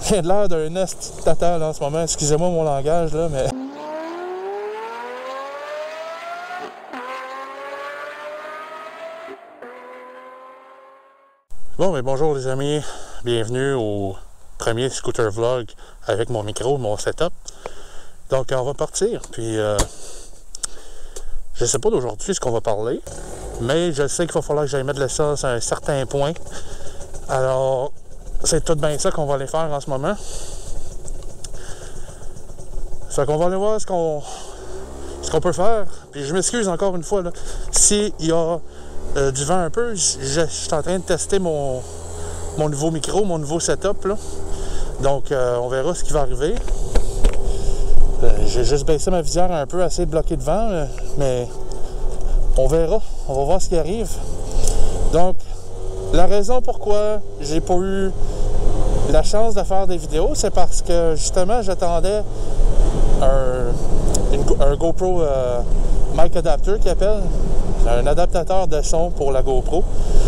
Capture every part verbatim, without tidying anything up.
J'ai l'air d'un esti total en ce moment. Excusez-moi mon langage, là, mais... Bon, mais bonjour les amis. Bienvenue au premier scooter vlog avec mon micro, mon setup. Donc, on va partir. Puis, euh, je sais pas d'aujourd'hui ce qu'on va parler, mais je sais qu'il va falloir que j'aille mettre l'essence à un certain point. Alors, c'est tout bien ça qu'on va aller faire en ce moment. Fait qu'on va aller voir ce qu'on ce qu'on peut faire. Puis je m'excuse encore une fois, là. S'il y a euh, du vent un peu, je, je suis en train de tester mon, mon nouveau micro, mon nouveau setup, là. Donc, euh, on verra ce qui va arriver. Euh, J'ai juste baissé ma visière un peu, assez de bloquer de vent, euh, mais on verra. On va voir ce qui arrive. Donc, la raison pourquoi j'ai pas eu la chance de faire des vidéos, c'est parce que justement j'attendais un, une, un GoPro euh, mic adapter qui appelle, un adaptateur de son pour la GoPro.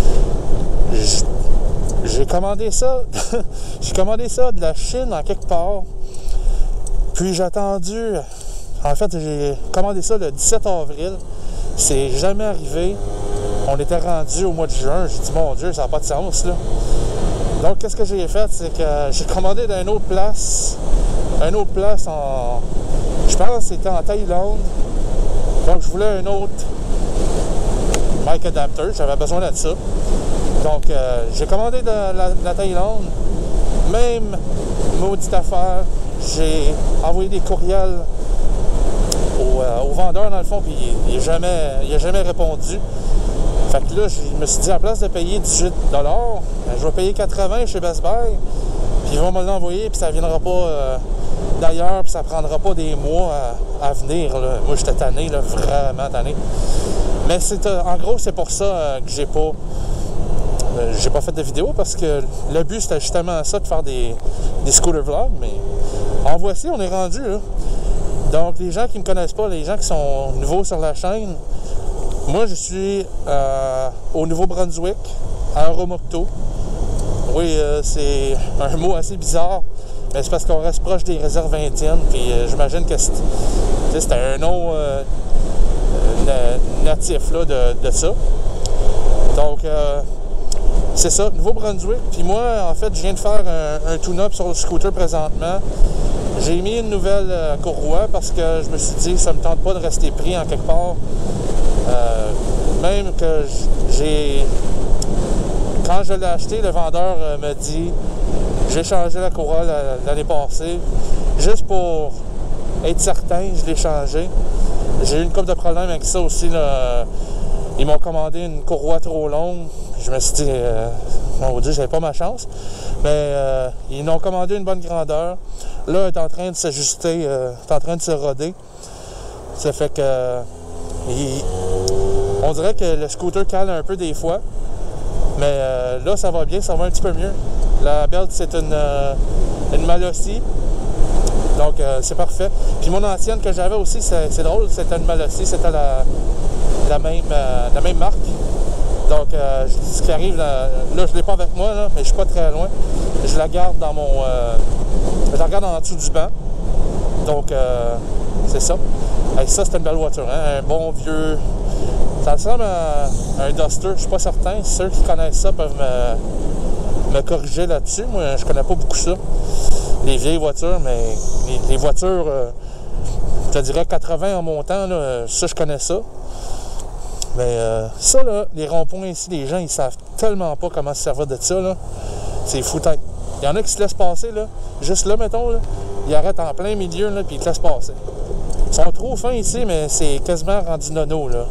J'ai commandé ça, j'ai commandé ça de la Chine en quelque part. Puis j'ai attendu, en fait j'ai commandé ça le dix-sept avril. C'est jamais arrivé. On était rendu au mois de juin. J'ai dit, mon Dieu, ça n'a pas de sens, là. Donc, qu'est-ce que j'ai fait? C'est que j'ai commandé d'une autre place. Une autre place en... Je pense que c'était en Thaïlande. Donc, je voulais un autre mic adapter. J'avais besoin de ça. Donc, euh, j'ai commandé de la, de la Thaïlande. Même maudite affaire. J'ai envoyé des courriels au, euh, au vendeur, dans le fond, puis il n'a jamais, il a jamais répondu. Fait que là, je me suis dit, à la place de payer dix-huit dollars, ben, je vais payer quatre-vingts chez Best Buy, puis ils vont me l'envoyer, puis ça ne viendra pas euh, d'ailleurs, puis ça prendra pas des mois à, à venir. Là. Moi, j'étais tanné, là, vraiment tanné. Mais c'est, euh, en gros, c'est pour ça euh, que j'ai pas, euh, j'ai pas fait de vidéo, parce que le but, c'était justement ça, de faire des, des scooter vlogs, mais en voici, on est rendu, là. Donc, les gens qui ne me connaissent pas, les gens qui sont nouveaux sur la chaîne, moi, je suis euh, au Nouveau-Brunswick, à Oromocto. Oui, euh, c'est un mot assez bizarre, mais c'est parce qu'on reste proche des réserves indiennes, puis euh, j'imagine que c'était un nom euh, natif là, de, de ça. Donc, euh, c'est ça, Nouveau-Brunswick. Puis moi, en fait, je viens de faire un, un tune-up sur le scooter présentement. J'ai mis une nouvelle euh, courroie parce que je me suis dit, ça me tente pas de rester pris en quelque part. Euh, même que j'ai... Quand je l'ai acheté, le vendeur euh, me dit j'ai changé la courroie l'année passée. Juste pour être certain, je l'ai changé. J'ai eu une couple de problèmes avec ça aussi. Là. Ils m'ont commandé une courroie trop longue. Je me suis dit, euh, mon Dieu, j'avais pas ma chance. Mais euh, ils m'ont commandé une bonne grandeur. Là, elle est en train de s'ajuster, euh, elle est en train de se roder. Ça fait que... Euh, il, on dirait que le scooter cale un peu des fois. Mais euh, là, ça va bien, ça va un petit peu mieux. La belt, c'est une, euh, une Malossi. Donc, euh, c'est parfait. Puis mon ancienne que j'avais aussi, c'est drôle, c'était une Malossi. C'était la, la, même, euh, la même marque. Donc, euh, ce qui arrive, là, là je ne l'ai pas avec moi, là, mais je suis pas très loin. Je la garde dans mon... Euh, je la regarde en dessous du banc. Donc, euh, c'est ça. Et ça, c'est une belle voiture, hein? Un bon vieux... Ça ressemble à un Duster, je suis pas certain. Ceux qui connaissent ça peuvent me, me corriger là-dessus. Moi, je connais pas beaucoup ça. Les vieilles voitures, mais les, les voitures, euh, je te dirais quatre-vingts en montant, là, ça, je connais ça. Mais euh, ça, là, les ronds-points ici, les gens, ils savent tellement pas comment se servir de ça, là. C'est fou tête. Il y en a qui se laissent passer, là. Juste là, mettons, là, ils arrêtent en plein milieu, là, puis ils te laissent passer. Ils sont trop fins ici, mais c'est quasiment rendu nono, là.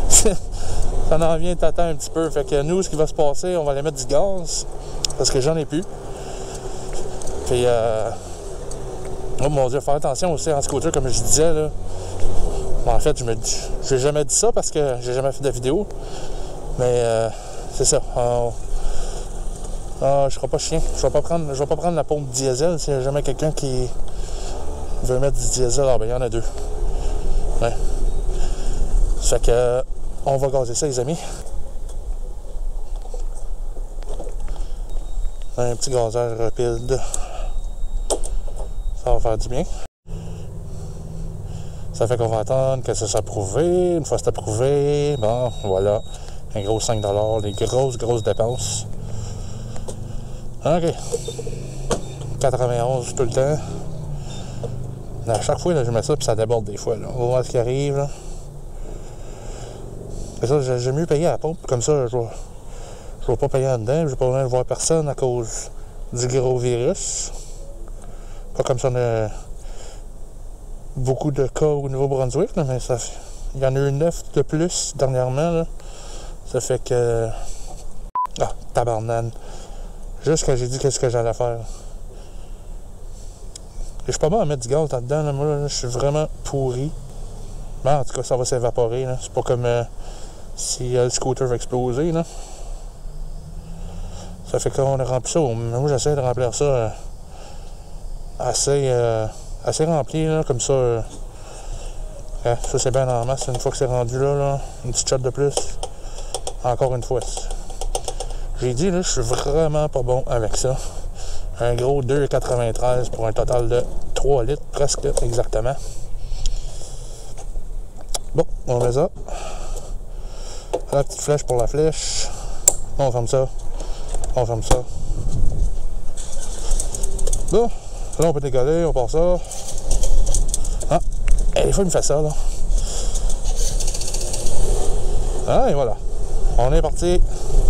Ça en vient tâter un petit peu. Fait que nous, ce qui va se passer, on va aller mettre du gaz, parce que j'en ai plus. Puis, euh... oh mon Dieu, faire attention aussi en scooter, comme je disais, là. Bon, en fait, je me dis, j'ai jamais dit ça parce que j'ai jamais fait de vidéo. Mais euh, c'est ça. On... Ah, je serai pas chien. Je vais pas prendre, je vais pas prendre la pompe diesel s'il y a jamais quelqu'un qui veut mettre du diesel. Ah ben il y en a deux. Ouais. Fait que on va gazer ça, les amis. Un petit gazeur rapide. Ça va faire du bien. Ça fait qu'on va attendre que ça soit approuvé. Une fois c'est approuvé, bon, voilà. Un gros cinq dollars, des grosses, grosses dépenses. OK. quatre-vingt-onze tout le temps. À chaque fois, là, je mets ça, puis ça déborde des fois. Là. On va voir ce qui arrive. Là. Et ça, j'ai mieux payer à la pompe. Comme ça, je ne vais, je vais pas payer en dedans. Je vais pas vraiment voir personne à cause du gros virus. Pas comme ça, on a beaucoup de cas au Nouveau-Brunswick, là, mais ça, il y en a eu neuf de plus dernièrement. Là. Ça fait que... Ah, tabarnane. Juste quand j'ai dit qu'est-ce que j'allais faire. Et je suis pas bon à mettre du gaz là-dedans. Là. Moi, là, je suis vraiment pourri. Mais en tout cas, ça va s'évaporer. C'est pas comme euh, si euh, le scooter va exploser. Là. Ça fait qu'on a rempli ça. Moi, j'essaie de remplir ça euh, assez, euh, assez rempli. Là, comme ça, euh, hein, ça c'est bien en masse. Une fois que c'est rendu là, là, une petite shot de plus. Encore une fois. J'ai dit, là, je suis vraiment pas bon avec ça. Un gros deux virgule quatre-vingt-treize pour un total de trois litres, presque exactement. Bon, on met ça. La petite flèche pour la flèche. On ferme ça. On ferme ça. Bon, là on peut décoller, on part ça. Ah, et des fois il me fait ça, là. Ah, et voilà. On est parti.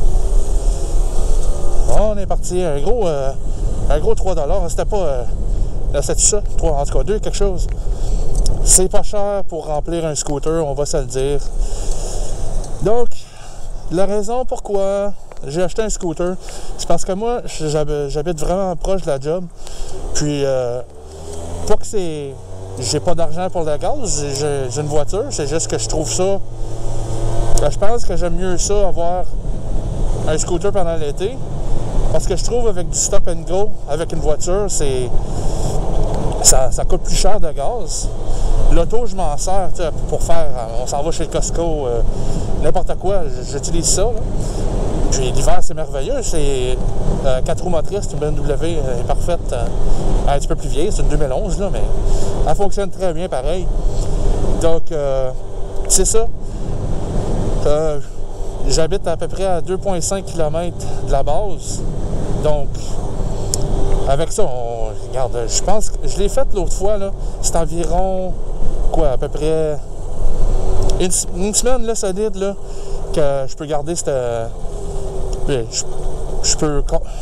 On est parti. Un gros... Euh, Un gros trois dollars, c'était pas... Euh, c'était ça, trois, en tout cas deux, quelque chose. C'est pas cher pour remplir un scooter, on va se le dire. Donc, la raison pourquoi j'ai acheté un scooter, c'est parce que moi, j'habite vraiment proche de la job. Puis, euh, pas que c'est... J'ai pas d'argent pour le gaz, j'ai une voiture, c'est juste que je trouve ça... Ben, je pense que j'aime mieux ça, avoir un scooter pendant l'été. Parce que je trouve avec du stop and go, avec une voiture, c'est ça, ça coûte plus cher de gaz. L'auto, je m'en sers pour faire, on s'en va chez le Costco, euh, n'importe quoi, j'utilise ça. Là. Puis l'hiver, c'est merveilleux, c'est euh, quatre roues motrices, une B M W euh, est parfaite, euh, un petit peu plus vieille, c'est une deux mille onze, là, mais elle fonctionne très bien pareil. Donc, euh, c'est ça. Euh, J'habite à peu près à deux virgule cinq kilomètres de la base. Donc, avec ça, on, regarde, je pense que je l'ai fait l'autre fois, là. C'est environ, quoi, à peu près une, une semaine, là, solide, là, que je peux garder cette... Je, je peux...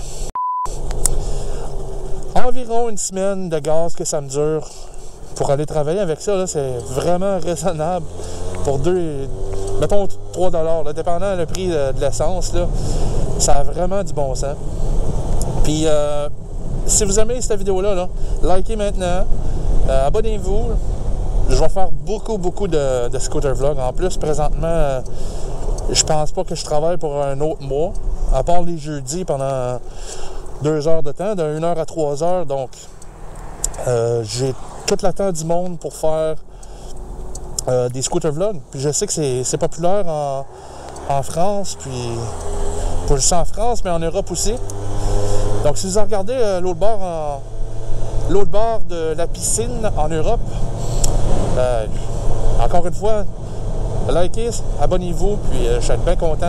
Environ une semaine de gaz que ça me dure pour aller travailler avec ça, là, c'est vraiment raisonnable pour deux... Mettons trois dollars, là, dépendant le prix de, de l'essence, là, ça a vraiment du bon sens. Puis, euh, si vous aimez cette vidéo-là, là, likez maintenant, euh, abonnez-vous. Je vais faire beaucoup, beaucoup de, de scooter vlog. En plus, présentement, euh, je pense pas que je travaille pour un autre mois, à part les jeudis pendant deux heures de temps, de une heure à trois heures. Donc, euh, j'ai tout le temps du monde pour faire Euh, des scooter vlogs. Puis je sais que c'est populaire en, en France, puis pas juste en France, mais en Europe aussi. Donc si vous regardez euh, l'autre bord en l'autre bord de la piscine en Europe, euh, encore une fois, likez, abonnez-vous, puis euh, je suis bien content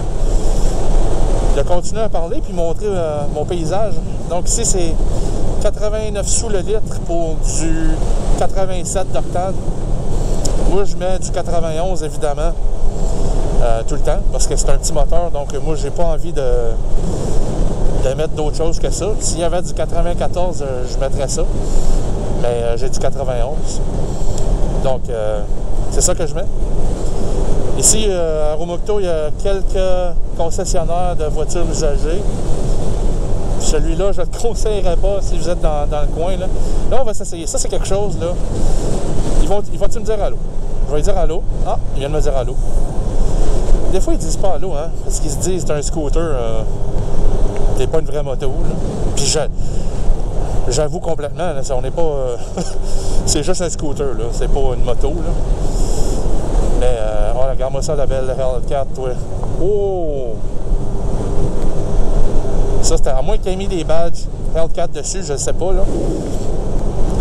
de, de continuer à parler puis montrer euh, mon paysage. Donc ici c'est quatre-vingt-neuf sous le litre pour du quatre-vingt-sept d'octane. Moi, je mets du quatre-vingt-onze, évidemment, euh, tout le temps, parce que c'est un petit moteur, donc moi, j'ai pas envie de, de mettre d'autre chose que ça. S'il y avait du quatre-vingt-quatorze, euh, je mettrais ça, mais euh, j'ai du quatre-vingt-onze. Donc, euh, c'est ça que je mets. Ici, euh, à Romocto, il y a quelques concessionnaires de voitures usagées. Celui-là, je ne le conseillerais pas si vous êtes dans, dans le coin. Là, là on va s'essayer. Ça, c'est quelque chose, là. Ils vont, ils vont-tu me dire allô? Je vais lui dire allô. Ah, il vient de me dire allô. Des fois, ils disent pas allô, hein, parce qu'ils se disent c'est un scooter, euh, t'es pas une vraie moto, là. Puis j'avoue complètement, là, on n'est pas... Euh, c'est juste un scooter, là. C'est pas une moto, là. Mais, euh, oh, regarde-moi ça, la belle Hellcat, toi. Oh! Ça, c'était à moins qu'il ait mis des badges Hellcat dessus, je sais pas, là.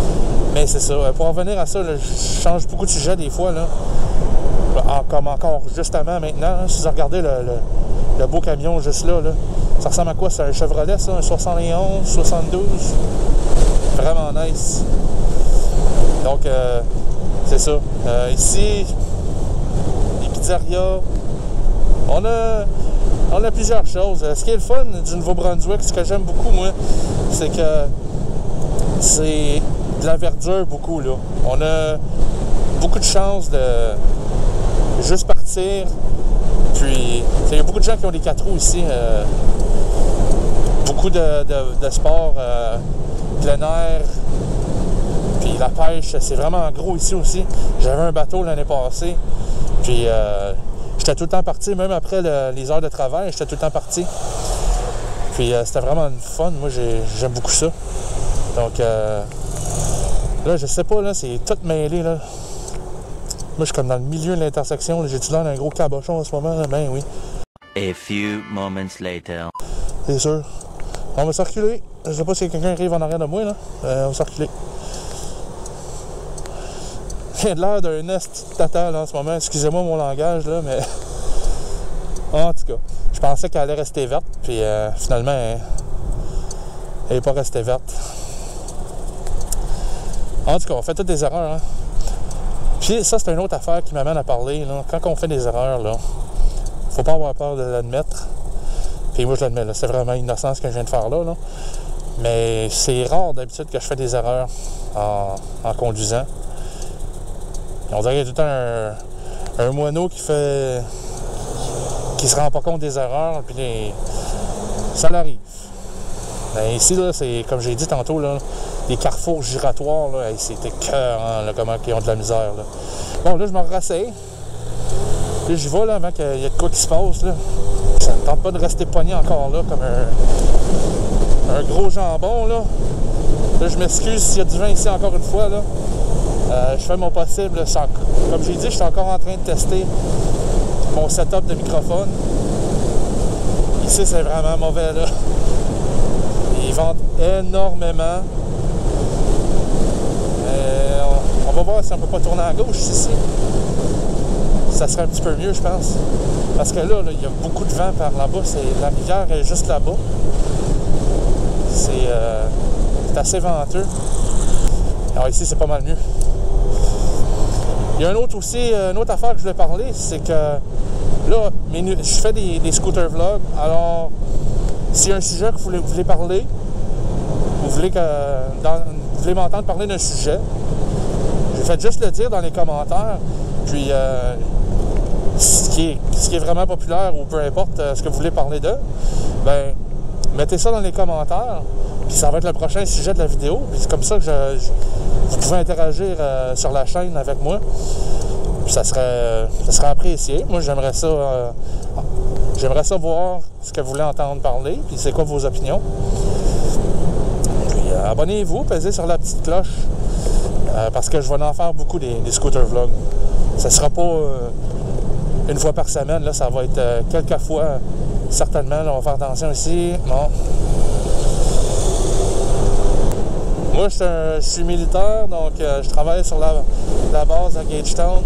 Mais c'est ça. Pour revenir à ça, là, je change beaucoup de sujets des fois. Là. En, comme encore justement maintenant, hein, si vous regardez le, le, le beau camion juste là, là, ça ressemble à quoi? C'est un Chevrolet, ça? Un soixante et onze, soixante-douze? Vraiment nice. Donc, euh, c'est ça. Euh, ici, les pizzerias, on a, on a plusieurs choses. Ce qui est le fun du Nouveau-Brunswick, ce que j'aime beaucoup, moi, c'est que c'est de la verdure beaucoup, là. On a beaucoup de chance de juste partir. Puis, il y a beaucoup de gens qui ont des quatre roues ici. Euh, beaucoup de, de, de sports euh, plein air. Puis la pêche, c'est vraiment gros ici aussi. J'avais un bateau l'année passée. Puis, euh, j'étais tout le temps parti, même après le, les heures de travail, j'étais tout le temps parti. Puis, euh, c'était vraiment fun. Moi, j'aime beaucoup ça. Donc, euh, là, je sais pas, là, c'est tout mêlé, là. Moi, je suis comme dans le milieu de l'intersection. J'ai-tu l'air d'un gros cabochon en ce moment? Là? Ben oui. A few moments later. C'est sûr. On va circuler. Je sais pas si quelqu'un arrive en arrière de moi, là. Euh, on va circuler. J'ai l'air d'un nest total en ce moment. Excusez-moi mon langage, là, mais... en tout cas, je pensais qu'elle allait rester verte, puis euh, finalement, elle n'est pas restée verte. En tout cas, on fait toutes des erreurs, hein. Puis ça, c'est une autre affaire qui m'amène à parler, là. Quand on fait des erreurs, là, faut pas avoir peur de l'admettre. Puis moi, je l'admets, là. C'est vraiment innocent ce que je viens de faire là, là. Mais c'est rare d'habitude que je fais des erreurs en, en conduisant. On dirait qu'il y a tout le temps un, un moineau qui fait... qui se rend pas compte des erreurs, puis les... ça l'arrive. Mais ici, là, c'est comme j'ai dit tantôt, là, les carrefours giratoires, là, c'est écœurant, là, comment ils ont de la misère, là. Bon, là, je me rasseye. Là, j'y vais, là, avant qu'il y ait de quoi qui se passe, là. Ça ne tente pas de rester pogné encore, là, comme un, un gros jambon, là. Là, je m'excuse s'il y a du vin ici, encore une fois, là. Euh, je fais mon possible. Là, comme j'ai dit, je suis encore en train de tester mon setup de microphone. Ici, c'est vraiment mauvais, là. Ils vendent énormément. Euh, on, on va voir si on peut pas tourner à gauche ici. Ça serait un petit peu mieux, je pense. Parce que là, là, il y a beaucoup de vent par là-bas. La rivière est juste là-bas. C'est euh, assez venteux. Alors ici, c'est pas mal mieux. Il y a un autre aussi, une autre affaire que je voulais parler, c'est que là, je fais des, des scooter vlogs. Alors, s'il y a un sujet que vous voulez, vous voulez parler, vous voulez, que, dans, vous voulez m'entendre parler d'un sujet, faites juste le dire dans les commentaires. Puis, euh, ce, qui est, ce qui est vraiment populaire ou peu importe euh, ce que vous voulez parler de, ben mettez ça dans les commentaires. Puis ça va être le prochain sujet de la vidéo. Puis c'est comme ça que je, je, vous pouvez interagir euh, sur la chaîne avec moi. Puis ça serait, ça serait apprécié. Moi, j'aimerais ça, euh, j'aimerais ça voir ce que vous voulez entendre parler. Puis c'est quoi vos opinions. Puis euh, abonnez-vous, pesez sur la petite cloche. Euh, parce que je vais en faire beaucoup des, des scooter vlogs. Ça sera pas euh, une fois par semaine. Là, ça va être euh, quelques fois, certainement. Là, on va faire attention ici. Non. Moi, je, un, je suis militaire, donc euh, je travaille sur la, la base à Gagetown.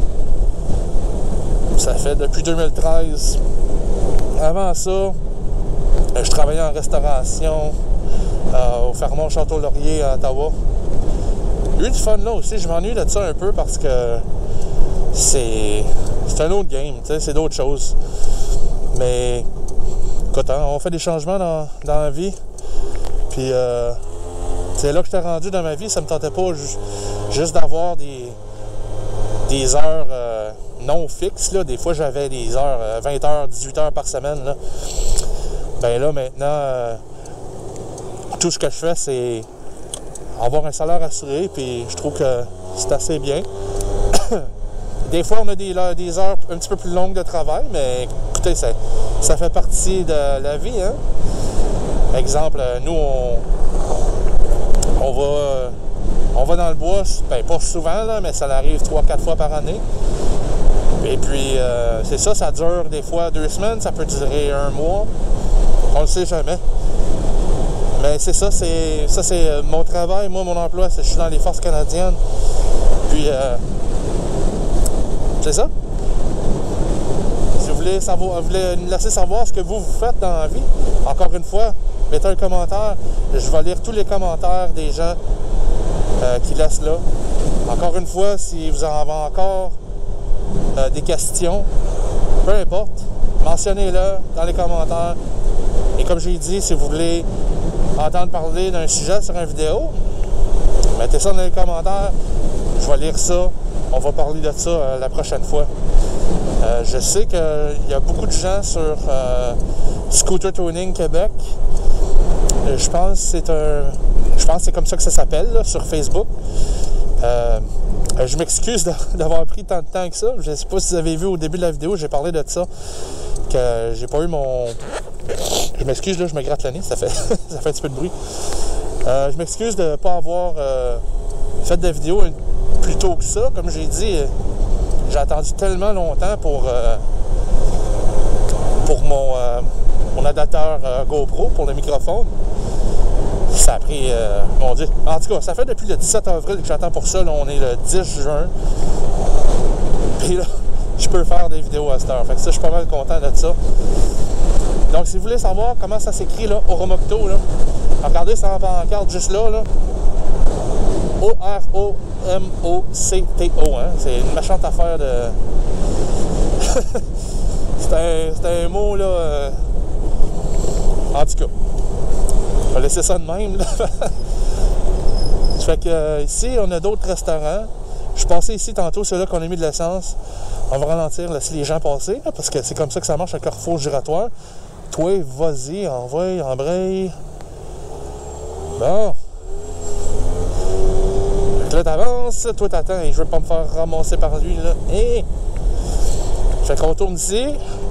Ça fait depuis deux mille treize. Avant ça, euh, je travaillais en restauration euh, au Fermont-Château-Laurier à Ottawa. J'ai eu du fun là aussi. Je m'ennuie de ça un peu parce que c'est c'est un autre game, c'est d'autres choses. Mais écoute, hein, on fait des changements dans, dans la vie. Puis euh, c'est là que j'étais rendu dans ma vie. Ça me tentait pas ju juste d'avoir des, des heures euh, non fixes. Là. Des fois, j'avais des heures, euh, vingt heures, dix-huit heures par semaine. Là. Ben là, maintenant, euh, tout ce que je fais, c'est avoir un salaire assuré. Puis je trouve que c'est assez bien. Des fois, on a des, là, des heures un petit peu plus longues de travail, mais écoutez, ça, ça fait partie de la vie. Hein? Exemple, nous, on, on, va, on va dans le bois, ben, pas souvent, là, mais ça arrive trois quatre fois par année. Et puis, euh, c'est ça, ça dure des fois deux semaines, ça peut durer un mois. On le sait jamais. Mais c'est ça, c'est ça c'est mon travail, moi, mon emploi, c'est je suis dans les forces canadiennes. Puis, euh, c'est ça. Si vous voulez, savoir, vous voulez me laisser savoir ce que vous, vous faites dans la vie, encore une fois, mettez un commentaire. Je vais lire tous les commentaires des gens euh, qui laissent là. Encore une fois, si vous en avez encore euh, des questions, peu importe, mentionnez-le dans les commentaires. Et comme j'ai dit, si vous voulez entendre parler d'un sujet sur une vidéo, mettez ça dans les commentaires. Je vais lire ça. On va parler de ça euh, la prochaine fois. Euh, je sais qu'il y a beaucoup de gens sur euh, Scooter Tuning Québec. Euh, je pense que c'est un. Je pense que c'est comme ça que ça s'appelle là, sur Facebook. Euh, je m'excuse d'avoir pris tant de temps que ça. Je ne sais pas si vous avez vu au début de la vidéo, j'ai parlé de ça. Que j'ai pas eu mon. Je m'excuse, là, je me gratte le nez, ça fait, ça fait un petit peu de bruit. Euh, je m'excuse de ne pas avoir euh, fait de vidéo plus tôt que ça. Comme j'ai dit, j'ai attendu tellement longtemps pour, euh, pour mon, euh, mon adaptateur euh, GoPro pour le microphone. Ça a pris, euh, mon Dieu. En tout cas, ça fait depuis le dix-sept avril que j'attends pour ça. Là, on est le dix juin. Puis là, je peux faire des vidéos à cette heure. Fait que ça, je suis pas mal content de ça. Donc, si vous voulez savoir comment ça s'écrit, là, Oromocto, là, regardez, c'est en pancarte juste là, là. O R O M O C T O, hein. C'est une méchante affaire de... c'est un, un mot, là... Euh... En tout cas, on va laisser ça de même, là. Fait que euh, ici, on a d'autres restaurants. Je suis passé ici tantôt, c'est là qu'on a mis de l'essence. On va ralentir, laisser les gens passer, là, parce que c'est comme ça que ça marche, un carrefour giratoire. Toi, vas-y, envoie, embraye. Bon. Fait que là, t'avances, toi, t'attends, et je veux pas me faire ramasser par lui, là. Et... Fait qu'on tourne ici.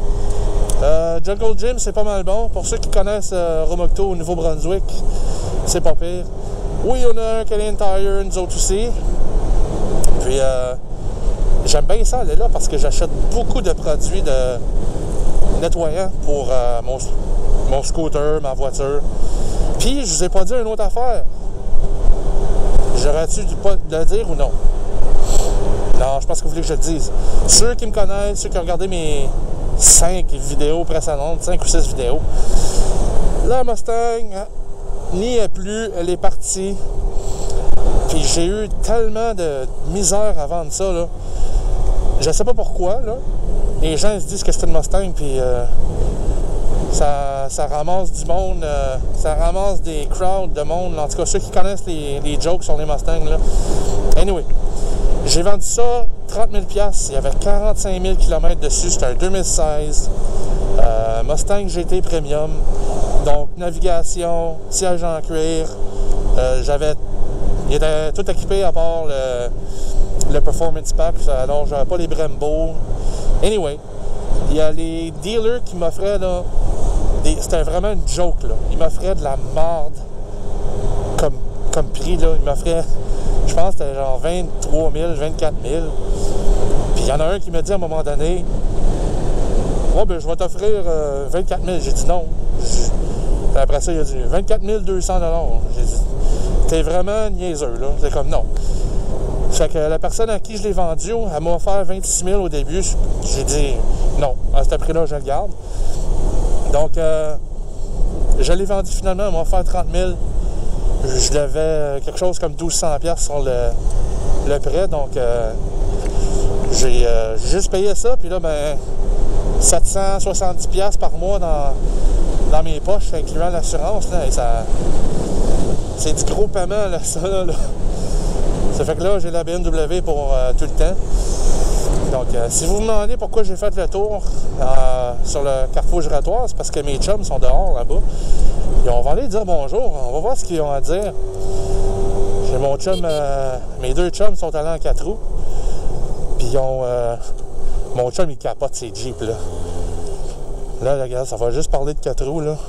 Euh, Jungle Gym, c'est pas mal bon. Pour ceux qui connaissent euh, Oromocto au Nouveau-Brunswick, c'est pas pire. Oui, on a un Canadian Tire, nous autres aussi. Puis, euh, j'aime bien ça aller là parce que j'achète beaucoup de produits de nettoyants pour euh, mon, mon scooter, ma voiture. Puis, je vous ai pas dit une autre affaire. J'aurais-tu dû pas le dire ou non? Non, je pense que vous voulez que je le dise. Ceux qui me connaissent, ceux qui ont regardé mes cinq vidéos précédentes, cinq ou six vidéos, la Mustang n'y est plus, elle est partie. Puis j'ai eu tellement de misère à vendre ça, là. Je sais pas pourquoi, là. Les gens se disent que c'est une Mustang, puis euh, ça, ça ramasse du monde, euh, ça ramasse des crowds de monde. En tout cas, ceux qui connaissent les, les jokes sur les Mustangs, là. Anyway, j'ai vendu ça trente mille dollars. Il y avait quarante-cinq mille kilomètres dessus. C'était un deux mille seize. Euh, Mustang G T Premium. Donc, navigation, siège en cuir. Euh, j'avais... Il était tout équipé à part le, le Performance Pack. Alors, j'avais pas les Brembo. Anyway, il y a les dealers qui m'offraient, là... Des, c'était vraiment une joke, là. Ils m'offraient de la marde comme, comme prix, là. Ils m'offraient... Je pense que c'était genre vingt-trois mille, vingt-quatre mille. Puis il y en a un qui m'a dit à un moment donné, « Ouais, ben je vais t'offrir euh, vingt-quatre mille. » J'ai dit non. Puis après ça, il a dit vingt-quatre mille deux cents dollars. J'ai dit, t'es vraiment niaiseux, là. C'est comme non. Fait que la personne à qui je l'ai vendu, elle m'a offert vingt-six mille au début. J'ai dit non. À ce prix-là, je le garde. Donc, euh, je l'ai vendu finalement. Elle m'a offert trente mille. Je l'avais quelque chose comme douze cents dollars sur le, le prêt, donc euh, j'ai euh, juste payé ça, puis là, ben, sept cent soixante-dix dollars par mois dans, dans mes poches, incluant l'assurance, là, et ça, c'est du gros paiement, là, ça, là. là. Ça fait que là, j'ai la B M W pour euh, tout le temps. Donc, euh, si vous me demandez pourquoi j'ai fait le tour euh, sur le carrefour giratoire, c'est parce que mes chums sont dehors, là-bas. Et on va aller dire bonjour, on va voir ce qu'ils ont à dire. J'ai mon chum, euh, mes deux chums sont allés en quatre roues. Puis ils ont, euh, mon chum, il capote ses Jeeps, là. Là, regarde, ça va juste parler de quatre roues, là.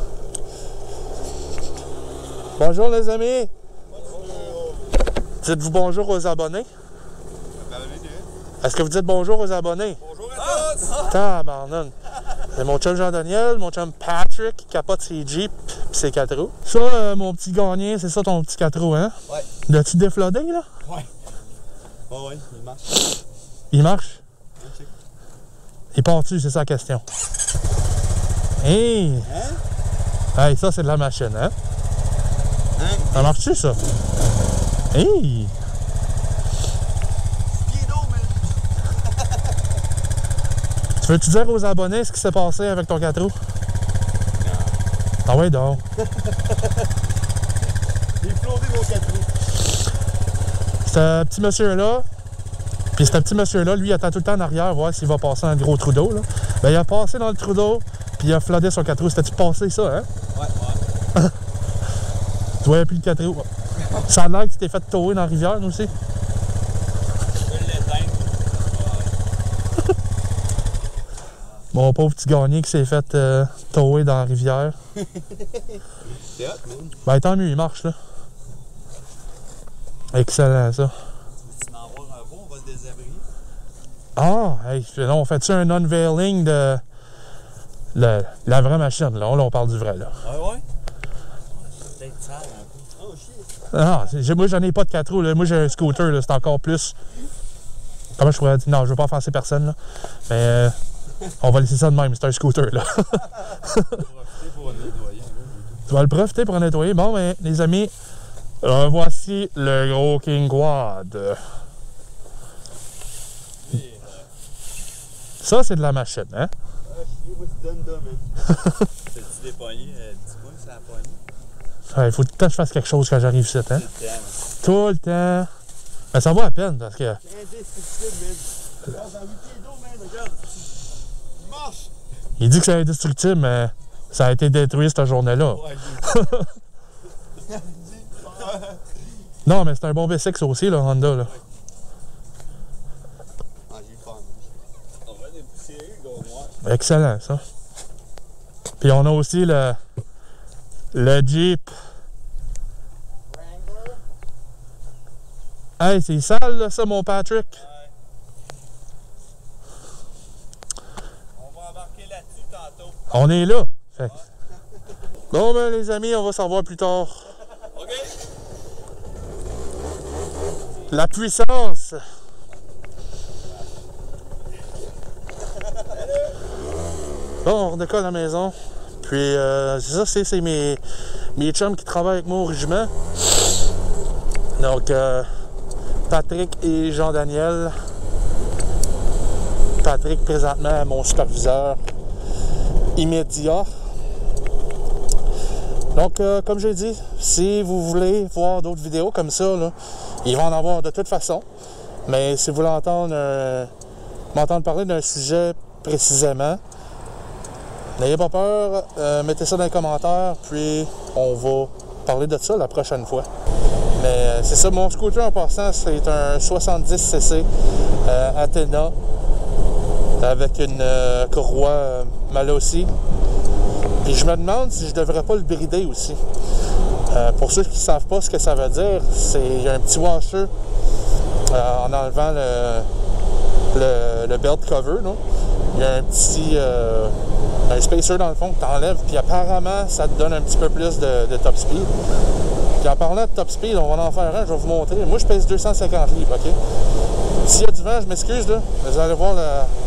Bonjour, les amis. Bonjour. Dites-vous bonjour aux abonnés. Est-ce que vous dites bonjour aux abonnés? Bonjour à tous! Tabarnane. C'est mon chum Jean-Daniel, mon chum Patrick qui capote ses Jeeps, ses quatre roues. Ça, euh, mon petit gagné, c'est ça ton petit quatre roues, hein? Ouais. L'as-tu déflodé, là? Ouais. Oh ouais, il marche. Il marche? Okay. Il part-tu, c'est ça la question. Hey! Hein? Hey, ça, c'est de la machine, hein? Hein? Ça marche-tu, ça? Hey! Tu veux-tu dire aux abonnés ce qui s'est passé avec ton quatre roues? Non. Ah ouais, donc. J'ai flotté mon quatre roues. Ce petit monsieur-là, puis ce petit monsieur-là, lui, il attend tout le temps en arrière, voir s'il va passer un gros trou d'eau, là. Ben, il a passé dans le trou d'eau, puis il a flotté son quatre roues. C'était-tu passé, ça, hein? Ouais, ouais. Tu voyais plus le quatre roues. Ça a l'air que tu t'es fait tower dans la rivière, aussi. Je vais l'éteindre. Mon pauvre petit gagné qui s'est fait euh, tower dans la rivière. C'est hot, man. Ben, tant mieux, il marche, là. Excellent, ça. Tu m'en avoir un bon, on va le désabrir. Ah, hey, là, on fait-tu un unveiling de le, la vraie machine, là? Là, on parle du vrai, là. Ouais, ouais. C'est peut-être sale un peu. Oh, shit. Ah, c'est- moi, j'en ai pas de quatre roues, là. Moi, j'ai un scooter, là. C'est encore plus... Comment je pourrais dire? Non, je veux pas offenser personne, là. Mais euh, on va laisser ça de même. C'est un scooter, là. On va profiter pour le nettoyer. Tu vas le profiter pour en nettoyer. Bon, ben, les amis, euh, voici le gros King Quad. Ça, c'est de la machine, hein? Ah, chier, moi, tu donnes là, man. T'as-tu des poignées? Euh, Dis-moi que c'est la poignée. Il faut tout le temps que je fasse quelque chose quand j'arrive ici, hein? Tout le temps, man. Tout le temps. Mais ça vaut la peine, parce que... Indestructible, man. Regarde, dans huit pieds d'eau, man, regarde. Il marche. Il dit que c'est indestructible, mais ça a été détruit cette journée-là. Ouais, j'ai Non, mais c'est un bon B six aussi, là, Honda, là. Ah, j'ai fun. On va dépoussiérer le gros noir. Excellent, ça. Puis on a aussi le... Le Jeep. Hey, c'est sale, là, ça, mon Patrick. On va embarquer là-dessus tantôt. On est là. Fait que- Bon, ben, les amis, on va s'en voir plus tard. OK? La puissance. Bon, on redécolle à la maison. Puis, euh, c'est ça, c'est c'est mes, mes chums qui travaillent avec moi au régiment. Donc, euh, Patrick et Jean-Daniel. Patrick, présentement, mon superviseur immédiat. Donc, euh, comme j'ai dit, si vous voulez voir d'autres vidéos comme ça, là, il va en avoir de toute façon. Mais si vous voulez entendre, euh, m'entendre parler d'un sujet précisément, n'ayez pas peur, euh, mettez ça dans les commentaires, puis on va parler de ça la prochaine fois. Mais euh, c'est ça, mon scooter en passant, c'est un soixante-dix C C euh, Athena avec une euh, courroie euh, Malossi. Puis je me demande si je devrais pas le brider aussi. Euh, pour ceux qui ne savent pas ce que ça veut dire, c'est il y a un petit washer euh, en enlevant le, le, le belt cover. Là. Il y a un petit euh, un spacer dans le fond que tu enlèves, puis apparemment ça te donne un petit peu plus de, de top speed. Puis en parlant de top speed, on va en faire un, je vais vous montrer. Moi je pèse deux cent cinquante livres, ok? S'il y a du vent, je m'excuse, là, vous allez voir le...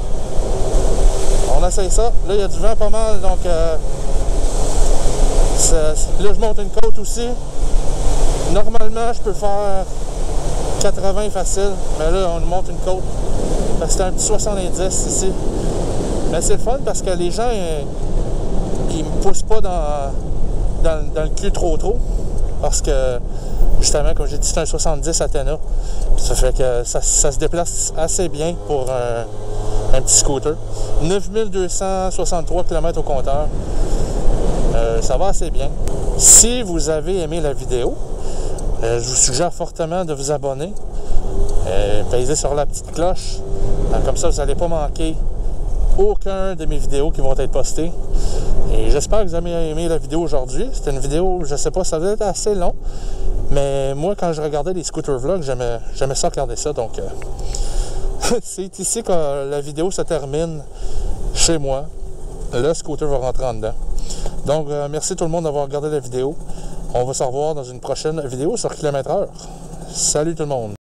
On essaye ça. Là, il y a du vent pas mal, donc euh, ça, là, je monte une côte aussi. Normalement, je peux faire quatre-vingts facile, mais là, on monte une côte. C'est un petit soixante-dix ici. Mais c'est le fun parce que les gens, ils, ils me poussent pas dans, dans, dans le cul trop trop. Parce que, justement, comme j'ai dit, c'est un soixante-dix Athena. Ça fait que ça, ça se déplace assez bien pour un... un petit scooter. neuf mille deux cent soixante-trois kilomètres au compteur. Euh, ça va assez bien. Si vous avez aimé la vidéo, euh, je vous suggère fortement de vous abonner. Euh, Pèsez sur la petite cloche. Euh, comme ça, vous n'allez pas manquer aucun de mes vidéos qui vont être postées. Et j'espère que vous avez aimé la vidéo aujourd'hui. C'était une vidéo, je sais pas, ça devait être assez long. Mais moi, quand je regardais les scooter vlogs, j'aimais, j'aimais ça regarder ça. Donc, euh, c'est ici que la vidéo se termine chez moi. Le scooter va rentrer en dedans. Donc, euh, merci tout le monde d'avoir regardé la vidéo. On va se revoir dans une prochaine vidéo sur kilomètre heure. Salut tout le monde!